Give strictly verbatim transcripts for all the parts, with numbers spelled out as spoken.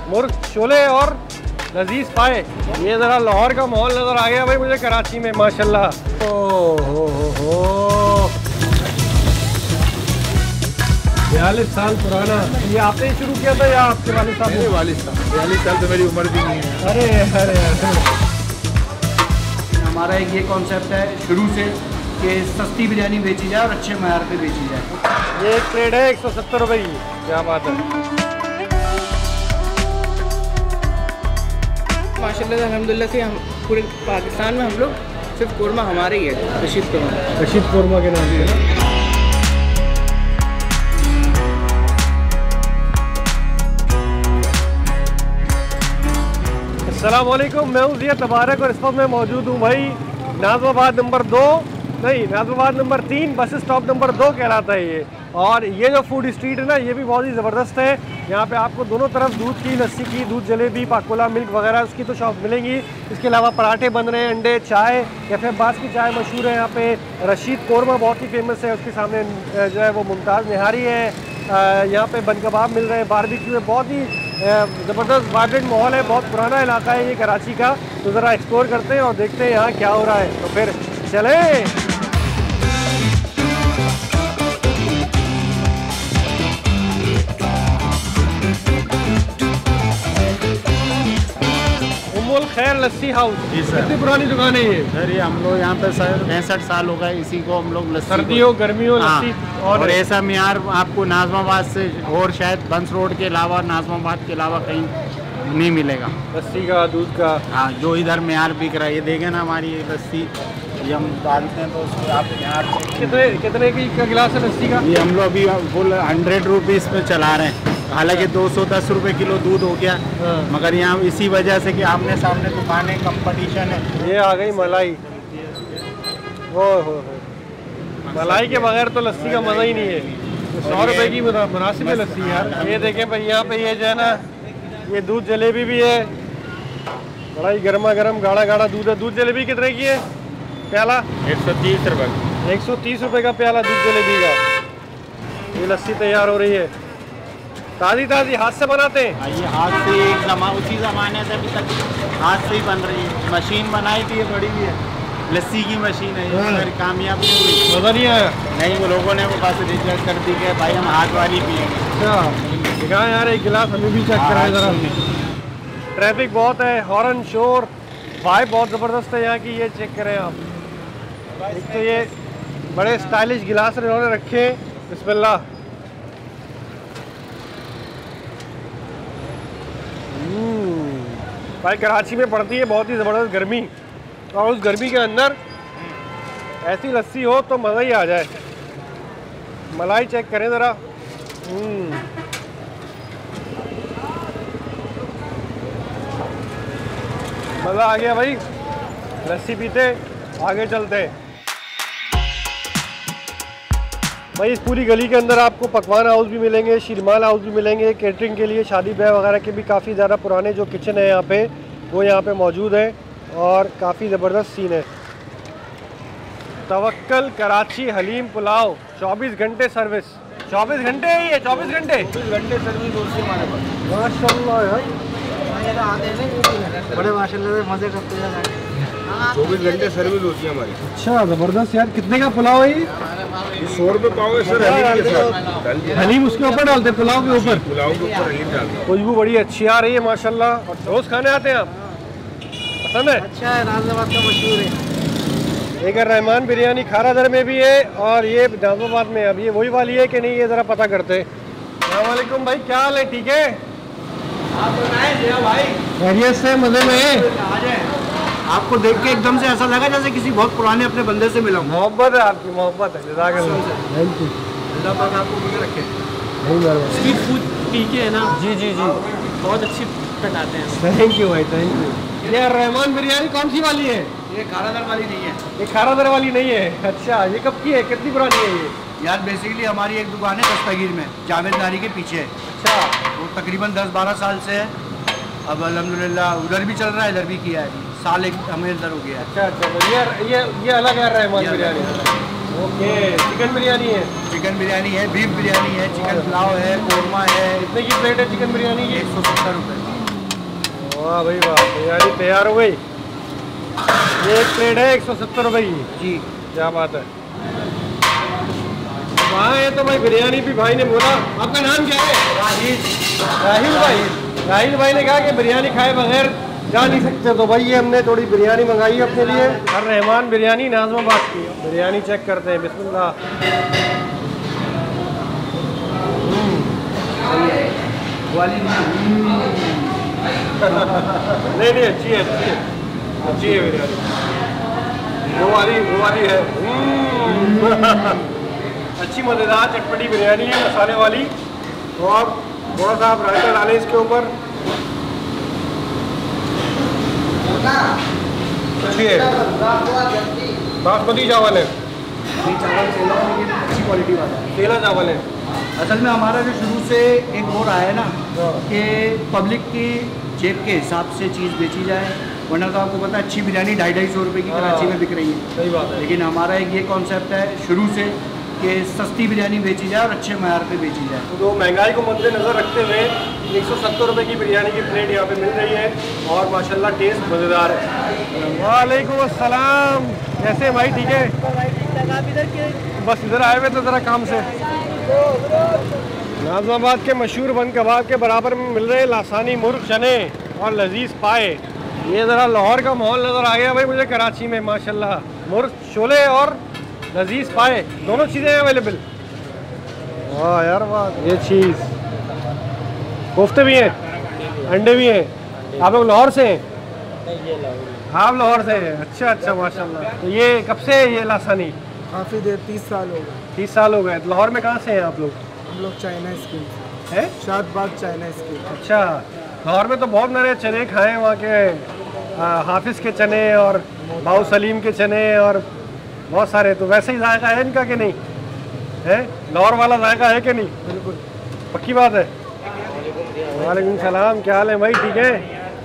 मुर्ग छोले और लजीज पाए। ये ज़रा लाहौर का माहौल नज़र आ गया भाई मुझे कराची में माशाल्लाह। ओ हो हो हो बयालीस साल पुराना। ये आपने शुरू किया था या आपके वालिद साहब? मेरे वालिद साहब। बयालीस साल तो मेरी उम्र भी नहीं है। अरे अरे अरे हमारा एक ये कॉन्सेप्ट है शुरू से कि सस्ती बिरयानी बेची जाए और अच्छे मैार पे बेची जाए। ये एक प्लेट है एक सौ सत्तर रुपये की। क्या बात है। माशाल्लाह अल्हम्दुलिल्लाह से हम पूरे पाकिस्तान में हम लोग सिर्फ कोरमा हमारे ही है, रशीद कोरमा। रशीद कोरमा के नाम से। अस्सलाम वालेकुम, मैं हूँ ज़िया तबारक और इस वक्त मैं मौजूद हूँ भाई नाज़िमाबाद नंबर दो नहीं नाज़िमाबाद नंबर तीन बस स्टॉप नंबर दो कहलाता है ये। और ये जो फूड स्ट्रीट है ना ये भी बहुत ही ज़बरदस्त है। यहाँ पे आपको दोनों तरफ दूध की, लस्सी की, दूध जलेबी, पाकोला मिल्क वगैरह उसकी तो शॉप मिलेंगी। इसके अलावा पराठे बन रहे हैं, अंडे, चाय, कैफे अब्बास की चाय मशहूर है यहाँ पे। रशीद कोरमा बहुत ही फेमस है, उसके सामने जो है वो मुमताज़ निहारी है। यहाँ पे बन कबाब मिल रहे हैं, बारबेक्यू है। बहुत ही ज़बरदस्त वाइब्रेंट माहौल है, बहुत पुराना इलाका है ये कराची का। तो ज़रा एक्सप्लोर करते हैं और देखते हैं यहाँ क्या हो रहा है। तो फिर चलें। उम्मुल खैर लस्सी हाउस। जी सर। कितनी पुरानी दुकान है ये? सर ये हम लोग यहाँ पे सर पैंसठ साल हो गए इसी को हम लोग लस्सी सर्दियों गर्मियों लस्सी। और, और ऐसा मियार आपको नाज़िमाबाद से और शायद बंस रोड के अलावा नाज़िमाबाद के अलावा कहीं नहीं मिलेगा लस्सी का, दूध का। हाँ, जो इधर मियार बिक रहा है ये देखें ना हमारी ये लस्सी ये हम डालते हैं तो उसमें आप मियार कितने कितने की का गिलास है लस्सी का? ये हम लोग अभी फुल हंड्रेड रुपीज़ में चला रहे हैं। हालांकि दो सौ दस रुपये किलो दूध हो गया। हाँ। मगर यहाँ इसी वजह से कि आमने सामने दुकानें कंपटीशन है। ये आ गई मलाई। ओ हो हो मलाई के बगैर तो लस्सी का मज़ा ही नहीं है। सौ रुपये की मुनासिब है लस्सी यार। ये देखें भाई यहाँ पे ये जो है ना ये दूध जलेबी भी है, बड़ा ही गर्मा गर्म गाढ़ा गाढ़ा दूध है। दूध जलेबी कितने की है प्याला? एक सौ तीस रुपये। एक सौ तीस रुपये का प्याला दूध जलेबी का। ये लस्सी तैयार हो रही है ताज़ी ताज़ी, हाथ से बनाते हैं। ये हाथ से एक जमा उसी ज़माने से अभी तक हाथ से ही बन रही है। मशीन बनाई थी ये बड़ी भी है, लस्सी की मशीन है। ये कामयाब नहीं हुई, मज़ा नहीं आया। नहीं, वो लोगों ने वो बस रिजेक्ट कर दी कि भाई हम हाथ वाली पिएंगे। अच्छा दिखा यार एक गिलास हमें भी चेक कराएं ज़रा। ट्रैफिक बहुत है, हॉर्न शोर, वाइब बहुत ज़बरदस्त है यहाँ की। ये चेक करें आप। एक तो ये बड़े स्टाइलिश गिलास इन्होंने रखे। बिस्मिल्लाह। भाई कराची में पड़ती है बहुत ही ज़बरदस्त गर्मी और उस गर्मी के अंदर ऐसी लस्सी हो तो मज़ा ही आ जाए। मलाई चेक करें ज़रा। मज़ा आ गया भाई, लस्सी पीते आगे चलते। भाई इस पूरी गली के अंदर आपको पकवान हाउस भी मिलेंगे, शीरमाल हाउस भी मिलेंगे। केटरिंग के लिए शादी ब्याह वगैरह के भी काफ़ी ज़्यादा पुराने जो किचन है यहाँ पे वो यहाँ पे मौजूद है और काफ़ी ज़बरदस्त सीन है। तवक्कल कराची हलीम पुलाव चौबीस घंटे सर्विस। चौबीस घंटे ही है? चौबीस घंटे चौबीस घंटे सर्विस होती है हमारे पास। माशाल्लाह भाई, बड़े माशाल्लाह से मज़े करते हैं। चौबीस घंटे सर्विस होती है हमारी। अच्छा ज़बरदस्त यार। कितने का पुलाव है ये? सौ रुपये पाव है सर हलीम के साथ। हलीम उसके ऊपर डालते हैं पुलाव के ऊपर? पुलाव के ऊपर हलीम डालते हैं। खुशबू बड़ी अच्छी आ रही है माशाल्लाह। रोज़ खाने आते हैं आप? पसंद है? अच्छा है, नाज़िमाबाद का मशहूर है। एक रहमान बिरयानी खारादर में भी है और ये नाज़िमाबाद में। अब ये वही वाली है कि नहीं ये ज़रा पता करते। अस्सलाम वालेकुम भाई, क्या हाल है? ठीक है आप बताएं भाई? खैरियत से, मज़े में? आ जाए। आपको देख के एकदम से ऐसा लगा जैसे किसी बहुत पुराने अपने बंदे से मिला हूं। मोहब्बत है आपकी, मोहब्बत है। जज़ाकल्लाह। Thank you. अल्लाह पाक आपको खुश रखे। नहीं मेहरबानी। स्ट्रीट फूड पीके है ना? जी जी जी, बहुत अच्छी बनाते हैं। थैंक यू भाई, थैंक यू। ये रहमान बिरयानी कौन सी वाली है? ये खारादर वाली नहीं है। ये खारादर वाली नहीं है? अच्छा, ये कब की है? कितनी पुरानी है ये? यार बेसिकली हमारी एक दुकान है दस्तगीर में, जावेद नारी के पीछे। अच्छा। वो तकरीबन दस बारह साल से है। अब अल्हम्दुलिल्लाह उधर भी चल रहा है, इधर भी किया है। साल एक हमें इधर हो गया है। अच्छा अच्छा, तो ये ये ये अलग है रहमान बिरयानी। ओके। चिकन बिरयानी है? चिकन बिरयानी है, बीफ बिरयानी है, चिकन पुलाव है, कोरमा है। कितने की प्लेट है चिकन बिरयानी की? एक सौ सत्तर रुपये। वाह भाई वाह, बिरयानी तैयार हो गई। ये एक प्लेट है एक सौ सत्तर रुपये की। जी क्या बात है। वहाँ है तो भाई बिरयानी भी भाई ने बोला। आपका नाम क्या है? राहिल भाई। राहिल भाई ने कहा कि बिरयानी खाए बगैर जा नहीं सकते, तो भाई ये हमने थोड़ी बिरयानी मंगाई है अपने लिए। हर रहमान बिरयानी नाज़माबाद की। बिरयानी चेक करते हैं, बिस्मिल्लाह। वाली नहीं नहीं अच्छी है, अच्छी है, अच्छी है बिरयानी। वो वाली वो वाली है। अच्छी मज़ेदार चटपटी बिरयानी है, मसाले वाली। और थोड़ा सा आप रायता डालें इसके ऊपर। अच्छी है, बासमती चावल है। ये चावल सेला है, ये अच्छी क्वालिटी वाला है। तेला चावल है। असल में हमारा जो शुरू से एक वो रहा है ना कि पब्लिक की जेब के हिसाब से चीज़ बेची जाए, वरना तो आपको पता है अच्छी बिरयानी ढाई ढाई सौ रुपये की कराची में बिक रही है। सही बात है। लेकिन हमारा एक ये कॉन्सेप्ट है शुरू से कि सस्ती बिरयानी बेची जाए और अच्छे मैार पे बेची जाए। तो महंगाई को मद्देनज़र रखते हुए एक सौ सत्तर रुपये की बिरयानी की प्लेट यहाँ पे मिल रही है और माशाल्लाह टेस्ट मज़ेदार है। वालेकुम अस्सलाम। कैसे भाई? ठीक है, बस इधर आए हुए तो ज़रा काम से। नाज़माबाद के मशहूर बन कबाब के बराबर में मिल रहे लासानी मुर्ग चने और लजीज पाए। ये ज़रा लाहौर का माहौल नज़र आ गया भाई मुझे कराची में माशाल्लाह। मुर्ग शोले और लजीज पाए दोनों चीज़ें अवेलेबल। वाह यार वाह। ये चीज़ कोफ्ते भी हैं, अंडे भी हैं। आप लोग लाहौर से हैं? आप लाहौर से हैं? अच्छा अच्छा माशाल्लाह। तो ये कब से है ये लासानी? काफ़ी देर, तीस साल हो गए। तीस साल हो गए। लाहौर में कहाँ से हैं आप लोग? हम लोग चाइना स्कीम हैं? Shadbagh China scheme. अच्छा, लाहौर में तो बहुत मेरे चने खाए वहाँ के आ, हाफिज़ के चने और बाऊ सलीम के चने और बहुत सारे। तो वैसे ही जायका है इनका कि नहीं है? लाहौर वाला जायका है कि नहीं? बिल्कुल पक्की बात है। वालेकुम सलाम, क्या हाल है भाई? ठीक है,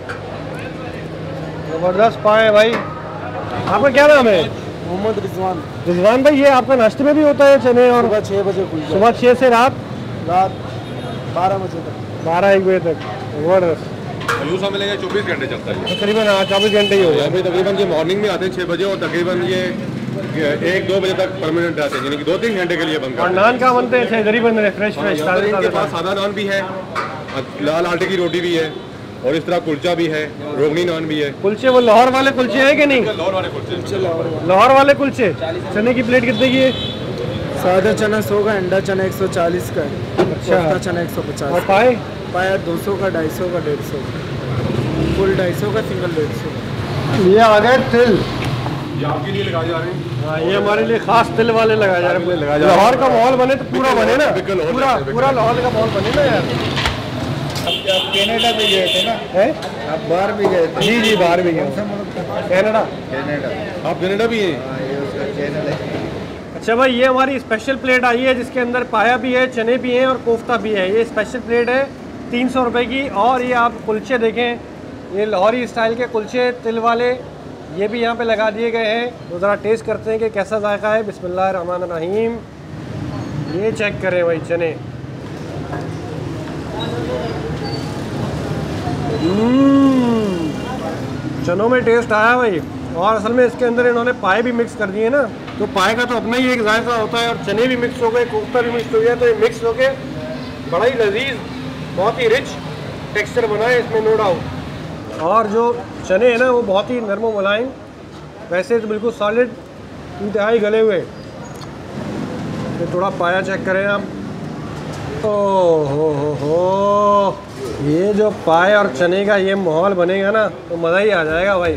ज़बरदस्त पाए भाई। आपका क्या नाम है? मोहम्मद रिजवान। रिजवान भाई, ये आपका नाश्ते में भी होता है चने? और सुबह छः बजे खुल सुबह छः से रात रात बारह बजे तक। बारह एक बजे तक। ज़बरदस्त। यूँ मिलेगा चौबीस घंटे चलता है। तकरीबन हाँ चौबीस घंटे ही हो यहाँ गए। पे तकरीबन ये मॉर्निंग में आते हैं छः बजे और तकरीबन ये एक दो बजे तक परमानेंट रहते हैं, यानी कि दो तीन घंटे के लिए बंद और करते नान का बनते हैं इधर ही बन रहे फ्रेश फ्रेश हैं। यहाँ पर ताज़े इनके पास ताज़े। सादा नान भी है, लाल आटे की रोटी भी है और इस तरह कुलचा भी है, रोगनी नान भी है। कुलचे वो लाहौर वाले कुलचे हैं कि नहीं? लाहौर वाले कुलचे। लाहौर वाले कुलचे। चने की प्लेट कितने की है? सादा चना सौ का, अंडा चना एक सौ चालीस का है, अच्छा। कोफ्ता चना एक सौ और पचास, पाए? पाया दो सौ का, ढाई सौ का, डेढ़ सौ फुल ढाई सौ का, सिंगल डेढ़ सौ। ये आ गए तिल। ये आपके लिए लगाए जा रहे हैं। हाँ, ये हमारे लिए खास तिल वाले लगाए जा रहे हैं। लगाए जा रहे हैं। लाहौर का माहौल बने तो पूरा बने ना, बिल्कुल, और पूरा बिल्कुल। पूरा लाहौर का माहौल बने ना यार। आप कनाडा भी गए थे ना? है? आप बाहर भी गए थे? जी जी, बाहर भी गए। कनाडा। कनाडा। आप कनाडा भी हैं? ये उसका चैनल है। अच्छा भाई, ये हमारी स्पेशल प्लेट आई है जिसके अंदर पाया भी है, चने भी हैं और कोफ्ता भी है। ये स्पेशल प्लेट है तीन सौ रुपये की। और ये आप कुलचे देखें, ये लाहौरी स्टाइल के कुलचे तिल वाले, ये भी यहाँ पे लगा दिए गए हैं। तो ज़रा टेस्ट करते हैं कि कैसा जायका है। बिस्मिल्लाह रहमान रहीम। ये चेक करें भाई चने। हम्म, चनों में टेस्ट आया भाई। और असल में इसके अंदर इन्होंने पाए भी मिक्स कर दिए ना, तो पाए का तो अपना ही एक जायका होता है और चने भी मिक्स हो गए, कोफ्ता भी मिक्स हो गया, तो ये मिक्स हो के बड़ा ही लजीज, बहुत ही रिच टेक्सचर बना है इसमें, नो डाउट। और जो चने हैं ना वो बहुत ही नरम मुलायम, वैसे तो बिल्कुल सॉलिड, इंतहाई गले हुए। तो थोड़ा पाया चेक करें आप। ओ हो हो हो, ये जो पाए और चने का ये माहौल बनेगा ना तो मज़ा ही आ जाएगा भाई।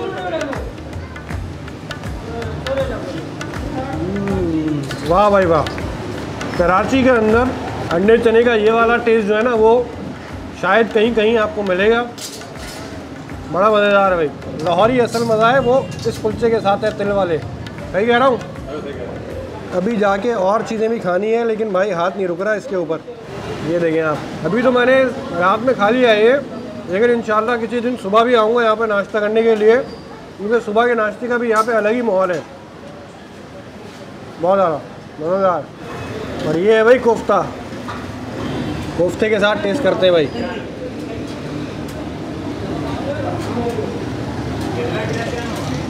वाह भाई वाह। कराची के अंदर अंडे चने का ये वाला टेस्ट जो है ना वो शायद कहीं कहीं आपको मिलेगा। बड़ा मज़ेदार है भाई। लाहौरी असल मज़ा है वो इस कुलचे के साथ है, तिल वाले। सही कह रहा हूँ। अभी जाके और चीज़ें भी खानी है लेकिन भाई हाथ नहीं रुक रहा इसके ऊपर। ये देखें आप, अभी तो मैंने रात में खा लिया है ये, लेकिन इंशाल्लाह किसी दिन सुबह भी आऊँगा यहाँ पर नाश्ता करने के लिए, क्योंकि सुबह के नाश्ते का भी यहाँ पे अलग ही माहौल है, बहुत ज़्यादा मज़ेदार। और ये है भाई कोफ्ता, कोफ्ते के साथ टेस्ट करते हैं भाई।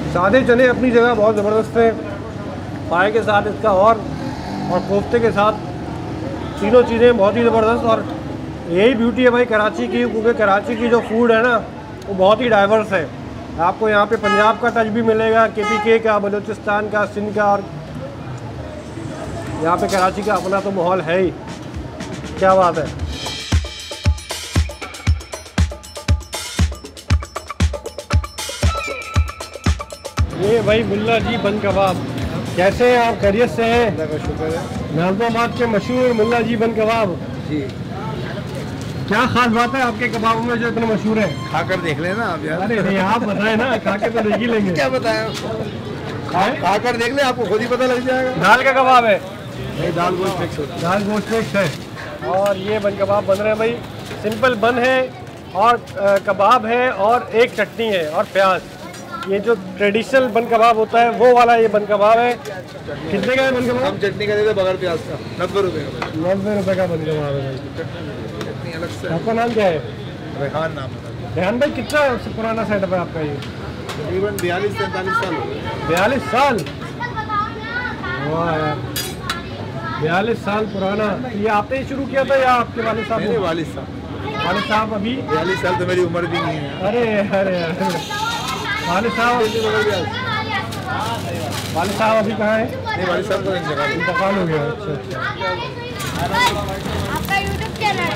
सादे चने अपनी जगह बहुत ज़बरदस्त है, पाए के साथ इसका और और कोफ्ते के साथ, तीनों चीज़ें बहुत ही ज़बरदस्त। और यही ब्यूटी है भाई कराची की, क्योंकि कराची की जो फूड है ना वो बहुत ही डाइवर्स है। आपको यहाँ पे पंजाब का टच भी मिलेगा, के पी के का, बलूचिस्तान का, सिंध का, और यहाँ पे कराची का अपना तो माहौल है ही। क्या बात है। ये भाई मुल्ला जी बन कबाब, कैसे हैं आप? खैरियत से हैं? अल्लाह का शुक्र है। नाज़िमाबाद के मशहूर मुल्ला जी बन कबाब जी, क्या खास बात है आपके कबाबों में जो इतने मशहूर है? खाकर देख लेना आप यार। अरे नहीं, आप बताएं ना, खा के तो देख ही लेंगे। क्या बताएं, खाएं? खाकर देख ले, आपको खुद ही पता लग जाएगा। दाल का कबाब है, नहीं दाल गोश्त मिक्स होता दाल गोश्त मिक्स है। और ये बन कबाब बन रहे हैं भाई, सिंपल बन है और अ, कबाब है और एक चटनी है और प्याज। ये जो ट्रेडिशनल बन कबाब होता है वो वाला ये बन कबाब है। कितने का है बन है। कबाब? हम चटनी का देते बगैर प्याज का, नब्बे रुपए का। नब्बे रुपये का बन कबाब है भाई। चटनी अलग से। आपका नाम क्या है? रेहान नाम है। रेहान भाई, कितना पुराना सेटअप है आपका ये? तकरीबन बयालीस सैंतालीस साल हो गए। बयालीस साल? वाह यार, बयालीस साल पुराना। ये आपने ही शुरू किया था या आपके वालिद साहब? मेरे वालिद साहब। वालिद साहब अभी? बयालीस साल तो मेरी उम्र भी नहीं है। अरे अरे अरे, वालिद साहब वालिद साहब अभी कहाँ है? नहीं, वालिद साहब तो इंतकाल इंतकाल हो गया। अच्छा अच्छा। आपका यूट्यूब चैनल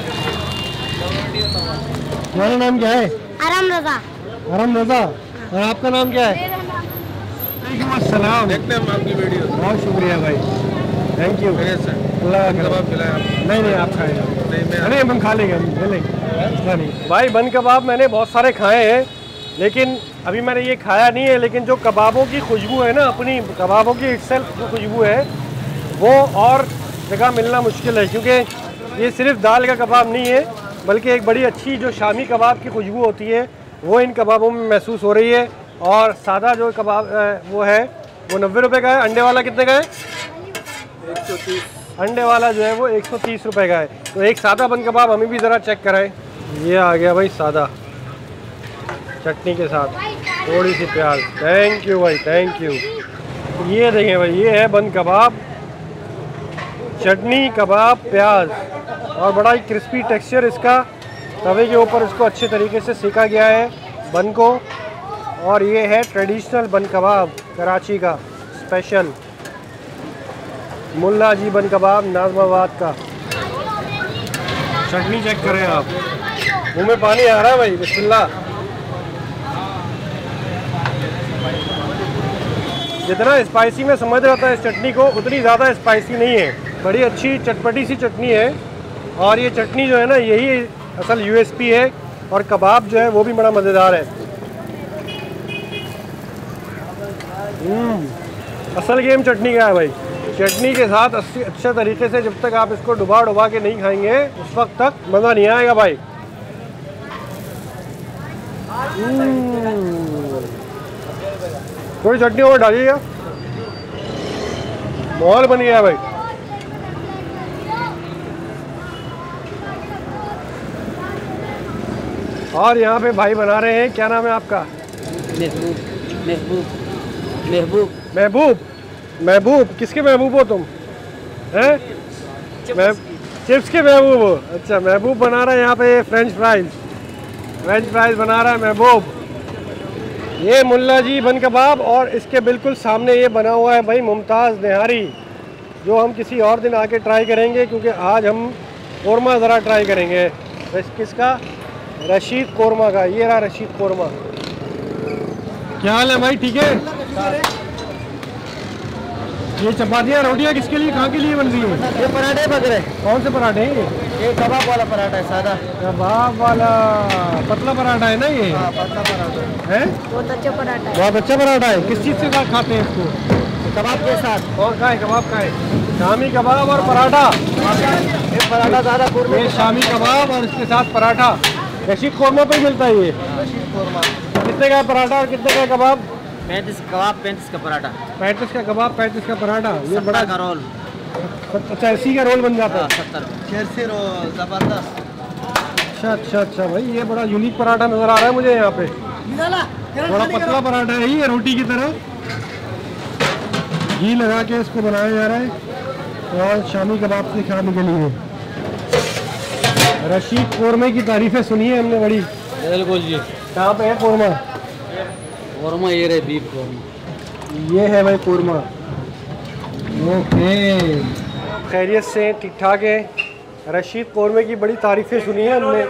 तुम्हारा नाम क्या है? आराम रजा। आराम रजा। और आपका नाम क्या है? अस्सलाम। देखते हैं हम आपकी वीडियो। बहुत शुक्रिया भाई, थैंक यू। अल्लाह कबाब खिलाएं आप। नहीं नहीं, आप खाएं। नहीं मैं अरे हम खा लेंगे, हम ले लेंगे नहीं। भाई बन कबाब मैंने बहुत सारे खाए हैं, लेकिन अभी मैंने ये खाया नहीं है। लेकिन जो कबाबों की खुशबू है ना, अपनी कबाबों की इटसेल्फ जो खुशबू है वो और जगह मिलना मुश्किल है, क्योंकि ये सिर्फ दाल का कबाब नहीं है, बल्कि एक बड़ी अच्छी जो शामी कबाब की खुशबू होती है वो इन कबाबों में महसूस हो रही है। और सादा जो कबाब वो है वो नब्बे रुपये का है। अंडे वाला कितने का है? एक सौ तीस। अंडे वाला जो है वो एक सौ तीस रुपये का है। तो एक सादा बन कबाब हमें भी ज़रा चेक कराएं। ये आ गया भाई सादा, चटनी के साथ थोड़ी सी प्याज। थैंक यू भाई, थैंक यू। ये देखें भाई, ये है बन कबाब, चटनी, कबाब, प्याज, और बड़ा ही क्रिस्पी टेक्सचर इसका। तवे के ऊपर इसको अच्छे तरीके से सेका गया है बन को। और ये है ट्रेडिशनल बन कबाब, कराची का स्पेशल मुल्ला जी बन कबाब, नाज़िमाबाद का। चटनी चेक करें आप, मुंह में पानी आ रहा है भाई, बिस्मिल्लाह। जितना स्पाइसी मैं समझ रहा था इस चटनी को, उतनी ज़्यादा स्पाइसी नहीं है। बड़ी अच्छी चटपटी सी चटनी है। और ये चटनी जो है ना, यही असल यूएसपी है। और कबाब जो है वो भी बड़ा मज़ेदार है। असल गेम चटनी का है भाई। चटनी के साथ अच्छी अच्छे तरीके से जब तक आप इसको डुबा डुबा के नहीं खाएंगे उस वक्त तक मज़ा नहीं आएगा भाई। थोड़ी चटनी और डालिएगा, माहौल बन गया भाई। और यहाँ पे भाई बना रहे हैं, क्या नाम है आपका? महबूब महबूब महबूब महबूब। महबूब किसके महबूब हो तुम? हैं? मह- चिप्स के महबूब हो? अच्छा, महबूब बना रहा है यहाँ पे फ्रेंच फ्राइज। फ्रेंच फ्राइज बना रहा है महबूब। ये मुल्ला जी बन कबाब, और इसके बिल्कुल सामने ये बना हुआ है भाई मुमताज़ निहारी, जो हम किसी और दिन आके ट्राई करेंगे, क्योंकि आज हम कोरमा ज़रा ट्राई करेंगे। बस किसका? रशीद कोरमा का। ये रहा रशीद कोरमा। क्या हाल है भाई, ठीक है? ये चपातियाँ रोटियाँ किसके लिए, कहाँ के लिए बन रही है? ये पराठे पक रहे। कौन से पराठे हैं ये? ये कबाब वाला पराठा है, सादा कबाब वाला पतला पराठा है ना ये? हाँ, पतला पराठा है। बहुत अच्छा पराठा है। बहुत अच्छा पराठा है। किस चीज़ के साथ खाते हैं इसको? कबाब के साथ। और का है कबाब का है? शामी कबाब और पराठा। ये पराठा ज़्यादा कुरमे। ये शामी कबाब और इसके साथ पराठा। रशीद कोरमा पे मिलता है ये। कितने का है पराठा और कितने का है कबाब? पैंतीस कबाब पैंतीस का पराठा पैंतीस का कबाब, पैंतीस का पराठा। ये बड़ा का रोल अच्छा, इसी का रोल बन जाता है। सत्तर जैसे रोल ज़बरदस्त। अच्छा अच्छा अच्छा भाई, ये बड़ा यूनिक पराठा नज़र आ रहा है मुझे यहाँ पे। थोड़ा पतला पराठा है ये, रोटी की तरह घी लगा के इसको बनाया जा रहा है और शामी कबाब से खाने के लिए। रशीद कोरमे की तारीफें सुनी है हमने बड़ी। बिल्कुल जी। कहाँ पे है कोरमा? कोरमा ये रहे, बीफ कोरमा। ये है भाई कोरमा। ओके, खैरियत से ठीक ठाक है। रशीद कोरमे की बड़ी तारीफें सुनी है हमने।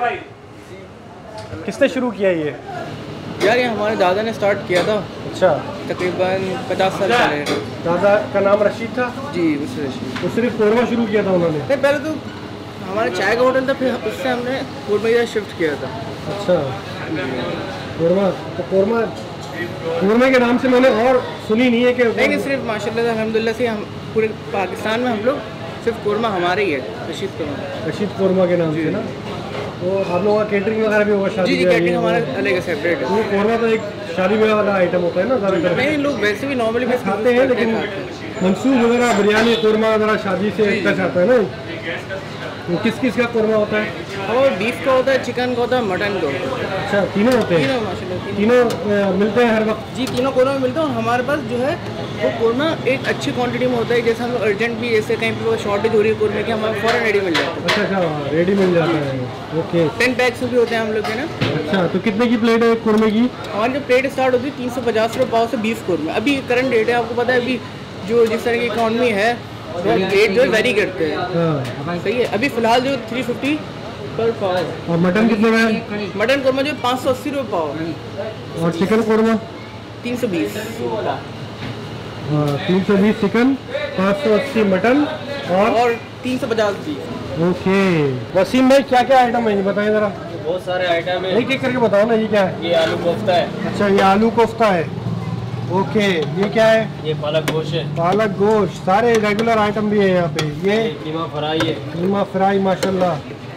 किसने शुरू किया ये? यार ये हमारे दादा ने स्टार्ट किया था, अच्छा, तकरीबन पचास साल पहले। दादा का नाम रशीद था जी, उससे रशीद। तो सिर्फ कोरमा शुरू किया था उन्होंने? नहीं, पहले तो हमारा चाय का होटल था, फिर उससे हमने कोरमा की शिफ्ट किया था। अच्छा, कोरमा। तो कोरमा कोरमे के नाम से मैंने और सुनी नहीं है कि नहीं, सिर्फ माशाल्लाह से अल्हम्दुलिल्लाह से हम पूरे पाकिस्तान में हम लोग सिर्फ कोरमा हमारे ही है, रशीद कोरमा। रशीद कोरमा के नाम से ना। तो आप लोगों का केटरिंग वगैरह भी होगा? शादी जी जी, कैटरिंग हमारा अलग है, सेपरेट है। वो कोरमा तो एक शादी ब्याह वाला आइटम होता है ना ज़्यादातर। नहीं, लोग वैसे भी नॉर्मली बस खाते हैं, लेकिन मंसूब वगैरह बिरयानी कोरमा वगैरह शादी से टच आता है ना। तो किस किस का कोरमा होता है? और बीफ का होता है, चिकन का होता है, मटन का होता है। अच्छा, तीनों होते हैं? तीनों माशाल्लाह तीनों अ, मिलते हैं हर वक्त? जी, तीनों कोरमा में मिलते हैं। और हमारे पास जो है वो कोरमा एक अच्छी क्वांटिटी में होता है। जैसे हम लोग अर्जेंट भी, जैसे कहीं पर शॉर्टेज हो रही है कोरमे की, हमारे फ़ौरन रेडी मिल जाता है। अच्छा अच्छा, रेडी मिल जाता है। ओके, टेन पैक्स भी होते हैं हम लोग के ना। अच्छा, तो कितने की प्लेट है कोरमे की? हमारी जो प्लेट स्टार्ट होती है तीन सौ पचास रुपये पाव से बीफ कोरमा। अभी करंट रेट है, आपको पता है अभी जो जिस तरह की इकॉनमी है रेट जो वेरी करते हैं। हाँ, सही है। अभी फिलहाल जो थ्री फिफ्टी पर पाव। और मटन कितने में है? मटन कोरमा जो पाँच सौ अस्सी रुपये पाव। और चिकन कोरमा? तीन सौ बीस। हाँ, तीन सौ बीस चिकन, पाँच सौ अस्सी मटन और और तीन सौ पचास बीफ। ओके। वसीम भाई, क्या क्या आइटम है ये बताएं ज़रा। बहुत सारे आइटम है। एक एक करके बताओ ना, ये क्या है? ये आलू कोफ्ता है। अच्छा, ये आलू कोफ्ता है। ओके, ये क्या है? ये पालक गोश्त है। पालक गोश्त, सारे रेगुलर आइटम भी है यहाँ पे। ये ये कीमा फ्राई है। कीमा फ्राई, माशाल्लाह।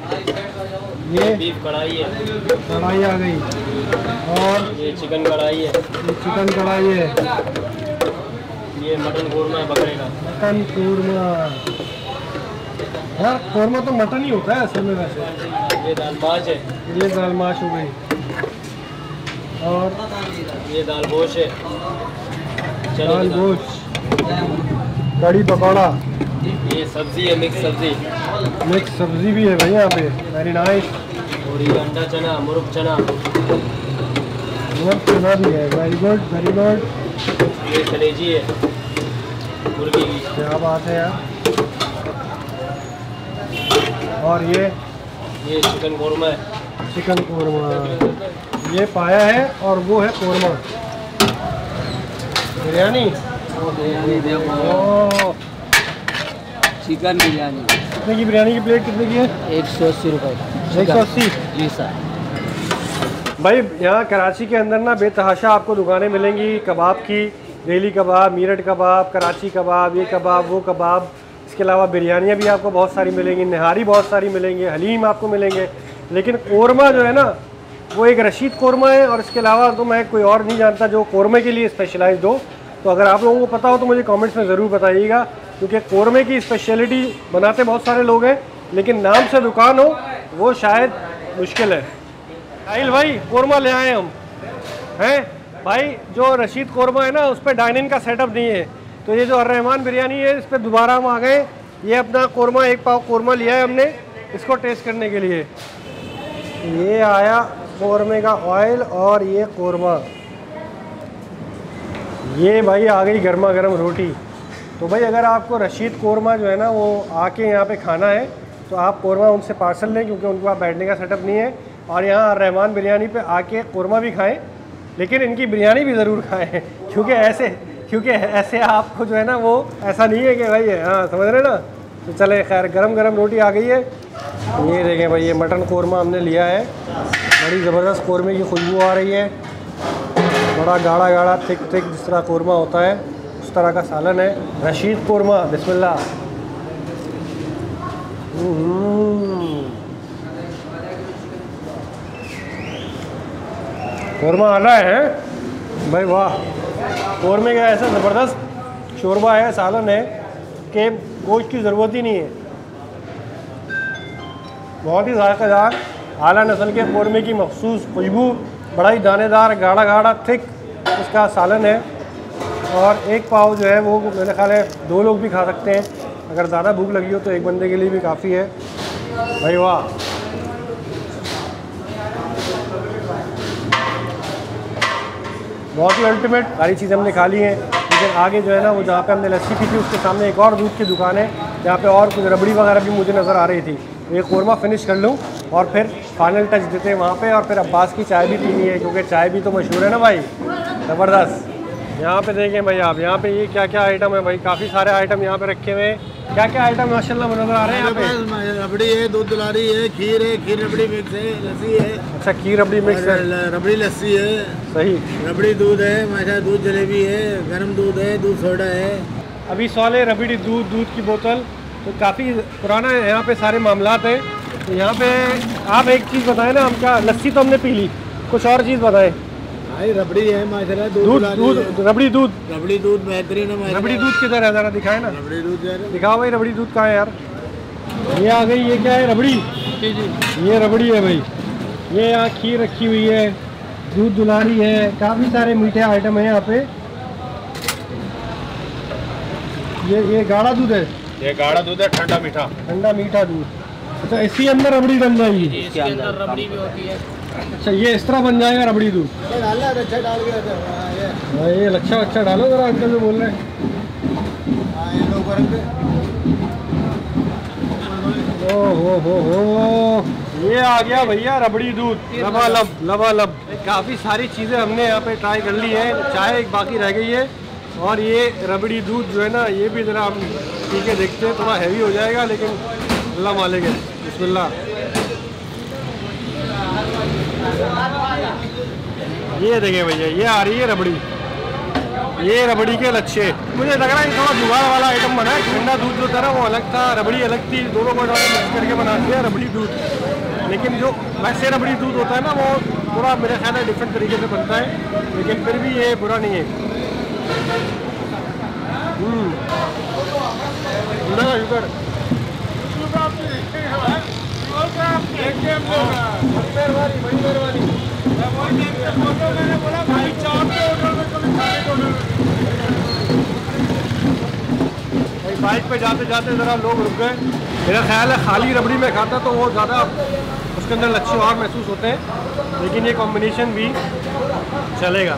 ये बीफ कढ़ाई है। कढ़ाई आ गई। और ये चिकन कढ़ाई है। ये चिकन कढ़ाई है। ये मटन कोरमा है बकरे का। मटन कोरमा। यार कोरमा तो मटन ही होता है असल में वैसे। ये दाल माश है। ये दाल माश हो गई। और ये दाल गोश्त है। चने दाल की दाल। गोश्त, कड़ी पकौड़ा, ये सब्जी है, मिक्स सब्जी। मिक्स सब्जी भी है भाई यहाँ पे। Very nice. और ये अंडा चना, मुर्ग चना। मुर्ग चना भी है। Very good, very good. ये कलेजी है मुर्गी की। क्या बात है यार। और ये ये चिकन कोरमा है। चिकन कोरमा, ये पाया है और वो है कोरमा। बिरयानी। Oh, chicken biryani. कितने की बिरयानी की प्लेट कितने की है? एक सौ अस्सी रुपये। एक सौ अस्सी। जी सर। भाई यहाँ कराची के अंदर ना बेतहाशा आपको दुकानें मिलेंगी कबाब की। दिल्ली कबाब, मीरठ कबाब, कराची कबाब, ये कबाब, वो कबाब। इसके अलावा बिरयानियाँ भी आपको बहुत सारी मिलेंगी, निहारी बहुत सारी मिलेंगी, हलीम आपको मिलेंगे। लेकिन कोरमा जो है ना वो एक रशीद कोरमा है। और इसके अलावा तो मैं कोई और नहीं जानता जो कोरमे के लिए स्पेशलाइज्ड हो। तो अगर आप लोगों को पता हो तो मुझे कमेंट्स में ज़रूर बताइएगा, क्योंकि कोरमे की स्पेशलिटी बनाते बहुत सारे लोग हैं, लेकिन नाम से दुकान हो वो शायद मुश्किल है। साहिल भाई, कोरमा ले आए हम हैं भाई। जो रशीद कोरमा है ना उस पर डाइनिंग का सेटअप नहीं है। तो ये जो अर्रहमान बिरयानी है इस पर दोबारा हम आ गए। ये अपना कोरमा, एक पाव कोरमा लिया है हमने इसको टेस्ट करने के लिए। ये आया कोरमे का ऑयल और ये कोरमा। ये भाई आ गई गर्मा गर्म रोटी। तो भाई अगर आपको रशीद कोरमा जो है ना वो आके यहाँ पे खाना है तो आप कोरमा उनसे पार्सल लें, क्योंकि उनके पास बैठने का सेटअप नहीं है। और यहाँ रहमान बिरयानी पे आके कोरमा भी खाएं, लेकिन इनकी बिरयानी भी ज़रूर खाएं, क्योंकि ऐसे क्योंकि ऐसे आपको जो है ना वो ऐसा नहीं है कि भाई हाँ, समझ रहे ना। तो चले, खैर गरम गरम रोटी आ गई है। ये देखें भाई, ये मटन कोरमा हमने लिया है। बड़ी ज़बरदस्त कोरमे की खुशबू आ रही है। बड़ा गाढ़ा गाढ़ा थिक थिक जिस तरह कोरमा होता है उस तरह का सालन है। रशीद कोरमा, बिस्मिल्लाह। कोरमा आ रहा है भाई, वाह। कोरमे का ऐसा ज़बरदस्त शोरबा है, सालन है कि गोश्त की ज़रूरत ही नहीं है। बहुत ही ज़ायक़ेदार आला नस्ल के कोरमे की मखसूस खुशबू बड़ा ही दानेदार गाढ़ा गाढ़ा थिक इसका सालन है। और एक पाव जो है वो मेरे ख्याल है दो लोग भी खा सकते हैं। अगर ज़्यादा भूख लगी हो तो एक बंदे के लिए भी काफ़ी है भाई। वाह, बहुत ही अल्टीमेट। सारी चीज़ें हमने खा ली हैं, लेकिन आगे जो है ना वो जहाँ पे हमने लस्सी पी थी उसके सामने एक और दूध की दुकान है जहाँ पे और कुछ रबड़ी वगैरह भी मुझे नज़र आ रही थी। ये कौरमा फिनिश कर लूँ और फिर फाइनल टच देते हैं वहाँ पे। और फिर अब्बास की चाय भी पीनी है क्योंकि चाय भी तो मशहूर है ना भाई, ज़बरदस्त। यहाँ पे देखें भाई आप, यहाँ पे ये क्या क्या आइटम है भाई, काफ़ी सारे आइटम यहाँ पे रखे हुए हैं। क्या क्या आइटम माशाल्लाह नज़र आ रहे हैं यहाँ पे? रबड़ी है, दूध दुलारी है, खीर है, खीर रबड़ी मिक्स है, लस्सी है। अच्छा, खीर रबड़ी मिक्स है, रबड़ी लस्सी है, सही। रबड़ी दूध है, माशा दूध जलेबी है, गर्म दूध है, दूध सोडा है। अभी सवाल है रबड़ी दूध, दूध की बोतल, तो काफ़ी पुराना है यहाँ पे सारे मामलात हैं। तो यहाँ पे आप एक चीज़ बताएं ना, हम क्या लस्सी तो हमने पी ली, कुछ और चीज़ बताएं। भाई रबड़ी है माशाल्लाह, दूध दूध दूध रबड़ी दूध रबड़ी दूध बेहतरीन है। रबड़ी दूध किधर है, ज़रा दिखाए ना। रबड़ी दूध दिखाओ भाई, रबड़ी दूध कहाँ है यार? ये आ गई, ये क्या है? रबड़ी। जी जी, ये रबड़ी है भाई। ये यहाँ खीर रखी हुई है, दूध दुलारी है, काफ़ी सारे मीठे आइटम हैं यहाँ पे। ये ये गाढ़ा दूध है, ये गाढ़ा दूध है, ठंडा मीठा, ठंडा मीठा दूध। अच्छा, इसी अंदर रबड़ी बन जाएगी? इसके अंदर रबड़ी भी होती है। अच्छा, ये इस तरह बन जाएगा रबड़ी दूध? डालना है, अच्छा डाल के हाँ, ये अच्छा अच्छा डालो जरा, अंकल जो बोल रहे हैं। ओ हो हो हो, ये आ गया भैया रबड़ी दूध, लबालब लबालब। काफ़ी सारी चीज़ें हमने यहाँ पे ट्राई कर ली है, चाय एक बाकी रह गई है। और ये रबड़ी दूध जो है ना, ये भी ज़रा हम पी के देखते हैं। थोड़ा हैवी हो जाएगा लेकिन अल्लाह मालिक है। बिस्मिल्लाह। ये देखिए भैया, ये आ रही है रबड़ी, ये रबड़ी के लच्छे। मुझे लग रहा है थोड़ा जुगाड़ वाला आइटम बना है। ठंडा दूध जो था ना वो अलग था, रबड़ी अलग थी, दोनों को मिक्स करके बना दिया रबड़ी दूध। लेकिन जो वैसे रबड़ी दूध होता है ना वो थोड़ा मेरे ख्याल है डिफरेंट तरीके से बनता है, लेकिन फिर भी ये बुरा नहीं है। शुगर बाइक पे जाते जाते ज़रा लोग रुक गए। मेरा ख्याल है खाली रबड़ी में खाता तो वो ज़्यादा उसके अंदर लच्छे और महसूस होते हैं, लेकिन ये कॉम्बिनेशन भी चलेगा।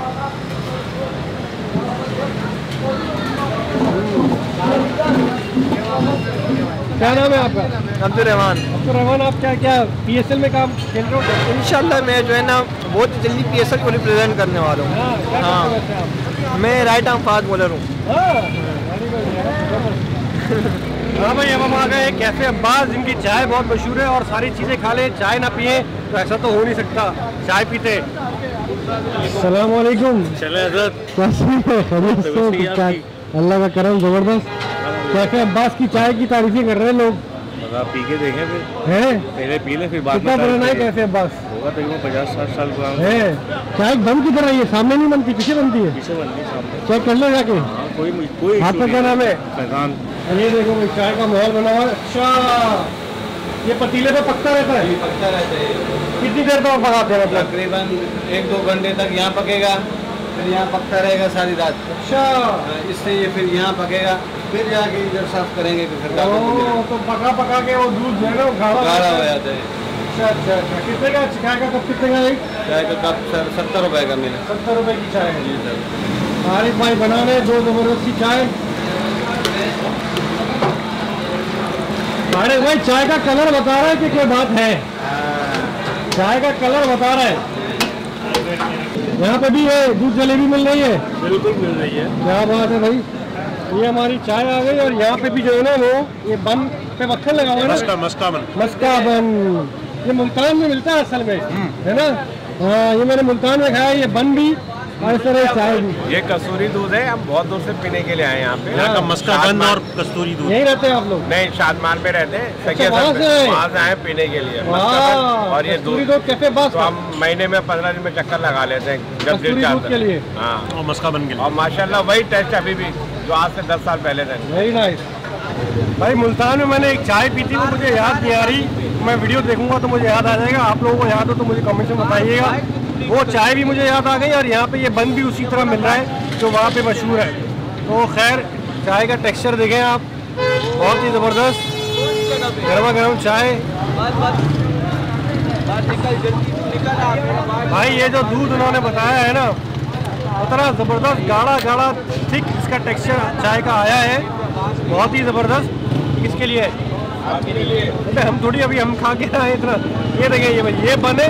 क्या नाम है आपका? अब्दुल रहमान। अब्दुल रहमान, आप क्या क्या पी एस एल में काम खेल रहे हो? इंशाल्लाह मैं जो है ना बहुत जल्दी पी एस एल को रिप्रेजेंट करने वाला हूँ। हाँ, मैं राइट आर्म फास्ट बॉलर हूँ। हाँ भाई, अब हम आ गए कैफ़े अब्बास, जिनकी चाय बहुत मशहूर है और सारी चीज़ें खा लें, चाय ना पिए तो ऐसा तो हो नहीं सकता, चाय पीते। अस्सलाम वालेकुम। अल्लाह का करम, ज़बरदस्त। कैफ़े अब्बास की चाय की तारीफें कर रहे हैं लोग। आप पी के देखें फिर, हैं? पहले पी ले फिर बाद में। कितना पुराना है कैफ़े अब्बास? होगा तकरीबन पचास साठ साल का है। चाय बन किधर आई है? सामने नहीं बनती, पीछे बनती है? पीछे बनती है सामने। चेक कर ले जाके। हाँ, कोई कोई आपका क्या नाम है? फैजान। ये देखो भाई, चाय का माहौल बना हुआ है। अच्छा, ये पतीले पे पकता रहता है? पकता रहता है। कितनी देर तक पकाते हैं? मतलब तकरीबन एक दो घंटे तक यहाँ पकेगा, फिर यहाँ पकता रहेगा सारी रात। अच्छा, इससे ये फिर यहाँ पकेगा, फिर जाके इधर साफ करेंगे तो फिर ओ, तो पका पका के वो दूध जो है ना वो गाढ़ा गाढ़ा हो जाता है। अच्छा अच्छा अच्छा। कितने का चाय का कप? कितने का है? चाय का कप सर सत्तर रुपए का मिला। सत्तर रुपए की चाय है जी सर। आरिफ भाई बना रहे दो जबरदस्ती चाय। आरिफ भाई चाय का कलर बता रहा है कि क्या बात है? चाय का कलर बता रहा है। यहाँ पे भी है दूध जलेबी मिल रही है? बिल्कुल मिल रही है। क्या बात है भाई। ये हमारी चाय आ गई और यहाँ पे भी जो है ना वो ये बन पे मक्खन लगा हुआ है ना, मस्का मस्का बन मस्का बन। ये मुल्तान में मिलता है असल में, है ना? हाँ, ये मैंने मुल्तान में खाया, ये बन भी और इस तरह चाय भी। ये कसूरी दूध है, हम बहुत दूर से पीने के लिए आए यहाँ पे। यहाँ का मस्का बन और कस्तूरी दूध। यहीं रहते हैं आप लोग? नहीं, शादमाल में रहते हैं। अच्छा, वहाँ से आए? वहाँ से आए पीने के लिए। वाह, और ये कस्तूरी दूध दूध कैफे अब्बास तो हम महीने में पंद्रह दिन में चक्कर लगा लेते हैं जब दिल कस्तूरी चाहता दूध के लिए। हाँ, और मस्का बन के लिए। और माशाल्लाह वही टेस्ट अभी भी जो आज से दस साल पहले थे। Very nice. भाई मुल्तान में मैंने एक चाय पी थी, वो मुझे याद नहीं आ रही। मैं वीडियो देखूंगा तो मुझे याद आ जाएगा। आप लोगों को याद हो तो मुझे कमेंट में बताइएगा। वो चाय भी मुझे याद आ गई और यहाँ पे ये बन भी उसी तरह मिल रहा है जो वहाँ पे मशहूर है। तो खैर चाय का टेक्सचर देखें आप, बहुत ही ज़बरदस्त गर्मा गर्म चाय। भाई ये जो दूध उन्होंने बताया है ना, उतना ज़बरदस्त गाढ़ा गाढ़ा थिक इसका टेक्सचर चाय का आया है, बहुत ही ज़बरदस्त। किसके लिए? अबे हम थोड़ी अभी हम खा के आए इतना। ये देखें ये भाई ये बने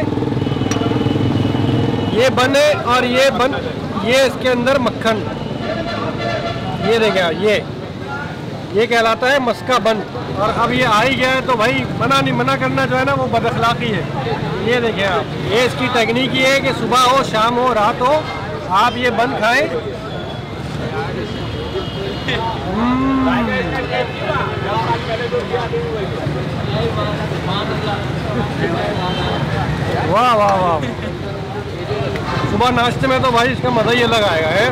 ये बने और ये बन ये इसके अंदर मक्खन, ये देखें ये ये कहलाता है मस्का बन। और अब ये आ ही गया है तो भाई मना नहीं मना करना जो है ना वो बदअखलाक़ी है। ये देखें आप, ये इसकी टेक्निक ये है कि सुबह हो शाम हो रात हो आप ये बन खाएं। वाह वाह वाह, सुबह नाश्ते में तो भाई इसका मज़ा ही अलग आएगा है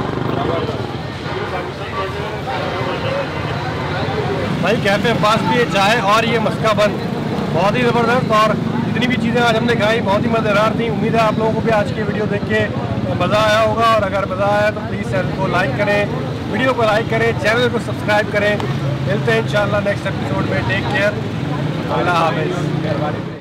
भाई। कैफे अब्बास भी ये चाय और ये मस्का बन बहुत ही ज़बरदस्त। और जितनी भी चीज़ें आज हमने खाई बहुत ही मज़ेदार थी। उम्मीद है आप लोगों को भी आज की वीडियो देख के मज़ा आया होगा। और अगर मज़ा आया तो प्लीज़ चैनल को लाइक करें, वीडियो को लाइक करें, चैनल को सब्सक्राइब करें। मिलते हैं इंशाल्लाह नेक्स्ट एपिसोड में। टेक केयर, अल्लाह हाफ़िज़।